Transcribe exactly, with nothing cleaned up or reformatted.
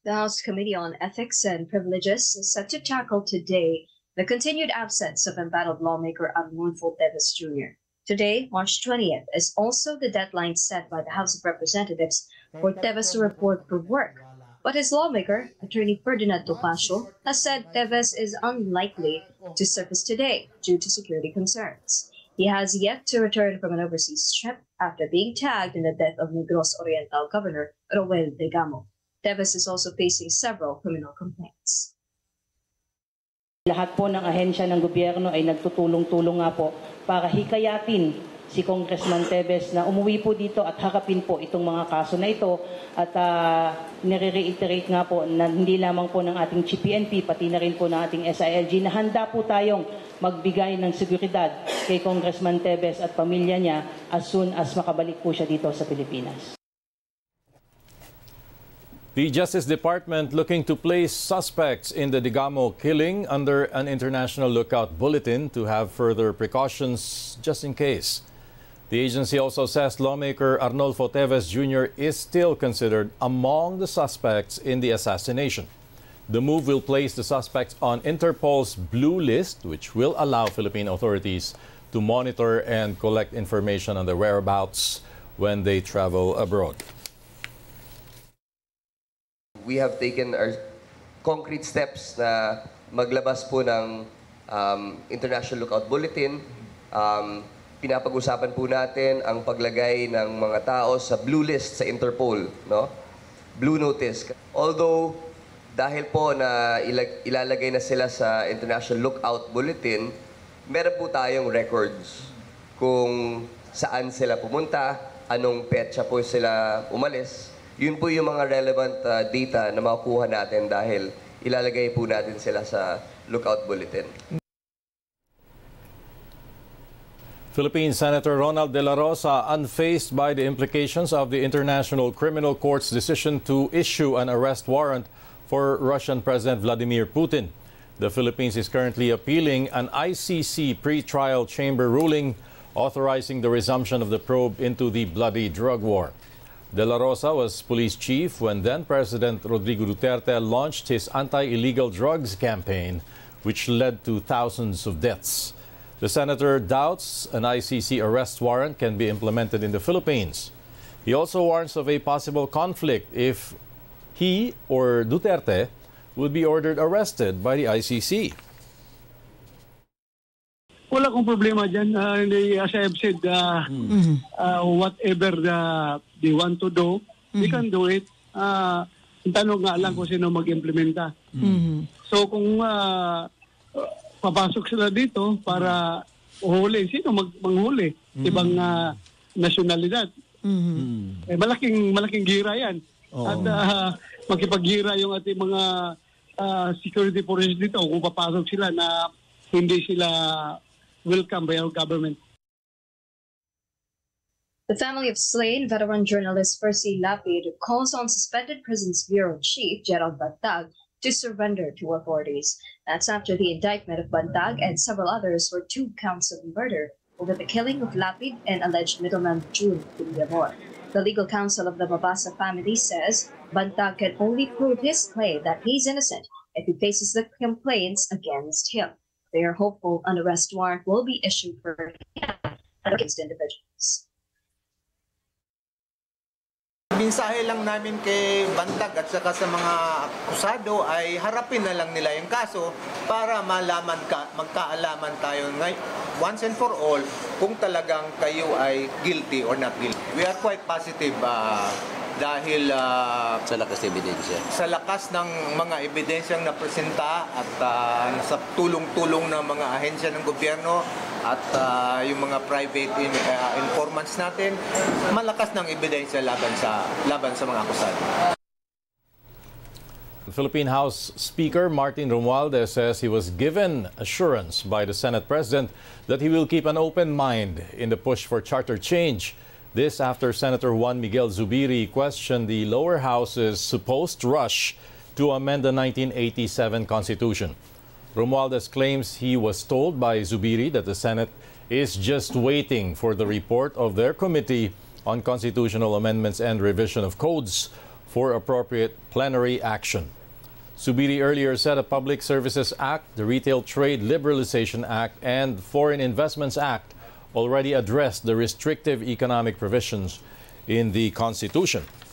The House Committee on Ethics and Privileges is set to tackle today the continued absence of embattled lawmaker Arnulfo Teves Junior Today, March twentieth, is also the deadline set by the House of Representatives for Teves to report for work. But his lawmaker, Attorney Ferdinand Topacio, has said Teves is unlikely to surface today due to security concerns. He has yet to return from an overseas trip after being tagged in the death of Negros Oriental Governor Roel Degamo. Teves is also facing several criminal complaints. Lahat po ng ahensya ng gobyerno ay nagtutulong-tulong nga po para hikayatin si Congressman Teves na umuwi po dito at harapin po itong mga kaso na ito. At uh, nire-reiterate nga po na hindi lamang po ng ating G P N P, pati na rin po ng ating S I L G na handa po tayong magbigay ng seguridad kay Congressman Teves at pamilya niya as soon as makabalik po siya dito sa Pilipinas. The Justice Department looking to place suspects in the Degamo killing under an international lookout bulletin to have further precautions just in case. The agency also says lawmaker Arnulfo Teves Junior is still considered among the suspects in the assassination. The move will place the suspects on Interpol's blue list, which will allow Philippine authorities to monitor and collect information on their whereabouts when they travel abroad. We have taken our concrete steps na maglabas po ng um, International Lookout Bulletin. Um, pinapag-usapan po natin ang paglagay ng mga tao sa blue list sa Interpol, no? Blue notice. Although, dahil po na ilag ilalagay na sila sa International Lookout Bulletin, meron po tayong records kung saan sila pumunta, anong petsa po sila umalis. Yun po yung mga relevant uh, data na makukuha natin dahil ilalagay po natin sila sa Lookout Bulletin. Philippine Senator Ronald De La Rosa unfazed by the implications of the International Criminal Court's decision to issue an arrest warrant for Russian President Vladimir Putin. The Philippines is currently appealing an I C C pre-trial chamber ruling authorizing the resumption of the probe into the bloody drug war. De La Rosa was police chief when then-President Rodrigo Duterte launched his anti-illegal drugs campaign, which led to thousands of deaths. The senator doubts an I C C arrest warrant can be implemented in the Philippines. He also warns of a possible conflict if he or Duterte would be ordered arrested by the I C C. Wala akong problema dyan. Uh, as I have said, uh, mm-hmm. uh, whatever uh, they want to do, mm-hmm. they can do it. Uh, tanong nga lang kung sino mag-implementa. Mm-hmm. So kung uh, papasok sila dito para uhuli, sino mag manghuli? Mm-hmm. Ibang uh, nasyonalidad. Mm-hmm. Eh, malaking, malaking gira yan. Oh. At uh, magkipag-gira yung ating mga uh, security forces dito kung papasok sila na hindi sila welcome by our government. The family of slain veteran journalist Percy Lapid calls on suspended Prisons Bureau Chief Gerald Bantag to surrender to authorities. That's after the indictment of Bantag and several others for two counts of murder over the killing of Lapid and alleged middleman June Villamor. The legal counsel of the Mabasa family says Bantag can only prove his claim that he's innocent if he faces the complaints against him. They are hopeful an arrest warrant will be issued for him and against individuals. Mensahe lang namin kay Bantag at saka sa mga akusado ay harapin na lang nila yung kaso para malaman ka, magkaalaman tayo once and for all kung talagang kayo ay guilty or not guilty. We are quite positive uh, dahil uh, sa lakas ng ebidensya. Sa lakas ng mga ebidensyang napresenta at uh, sa tulong-tulong ng mga ahensya ng gobyerno at uh, yung mga private in, uh, informants natin, malakas ng ebidensya laban sa laban sa mga akusado. The Philippine House Speaker Martin Romualdez says he was given assurance by the Senate President that he will keep an open mind in the push for charter change. This after Senator Juan Miguel Zubiri questioned the lower house's supposed rush to amend the nineteen eighty-seven Constitution. Romualdez claims he was told by Zubiri that the Senate is just waiting for the report of their committee on constitutional amendments and revision of codes for appropriate plenary action. Subiri earlier said the Public Services Act, the Retail Trade Liberalization Act, and Foreign Investments Act already addressed the restrictive economic provisions in the Constitution.